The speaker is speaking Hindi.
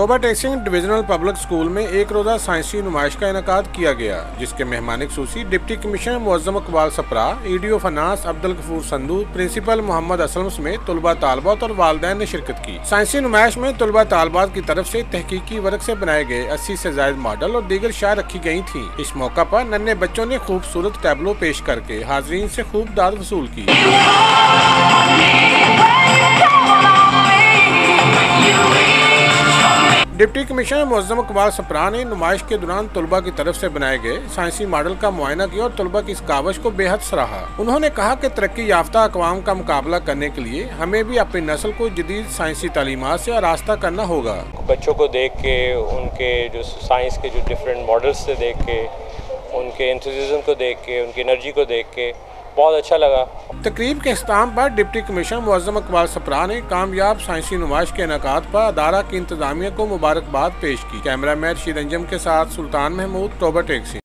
रोबर्ट एक्सिंग डिविजनल पब्लिक स्कूल में एक रोज़ा साइंसी नुमाइश का इनेकाद किया गया, जिसके मेहमान खुसूसी deputy commissioner Muazzam Iqbal Sapra, EDO फनास अब्दुल गफूर संधू, प्रिंसिपल मोहम्मद असलम समेत तलबा तालबात और वालिदैन ने शिरकत की। साइंसी नुमाइश में तलबा तालबात की तरफ से तहकीकी वर्क से बनाए गए 80 से ज़ायद मॉडल और दीगर शाय रखी गई थी। इस मौका पर नन्हे बच्चों ने खूबसूरत टैबलो पेश करके हाज़रीन से खूब दाद वसूल की। डिप्टी कमिश्नर मुअज़्ज़म इकबाल सप्रा ने नुमाइश के दौरान तलबा की तरफ से बनाए गए साइंसी मॉडल का मुआयना किया और तलबा की इस कावश को बेहद सराहा। उन्होंने कहा कि तरक्की याफ्ता अक़वाम का मुकाबला करने के लिए हमें भी अपनी नस्ल को जदीद साइंसी तालीमात से आरास्ता करना होगा। बच्चों को देख के, उनके जो साइंस के जो डिफरेंट मॉडल्स से देख के, उनके एंथुसियाज्म को देख के, उनकी एनर्जी को देख के बहुत अच्छा लगा। तकरीब के इख्तिताम पर डिप्टी कमिश्नर मुअज़्ज़म इकबाल सप्रा ने कामयाब साइंसी नुमाइश के इनेकाद पर अदारा की इंतजामिया को मुबारकबाद पेश की। कैमरा मैन रशीद अंजम के साथ सुल्तान महमूद, रोबर्ट एक्सिंग।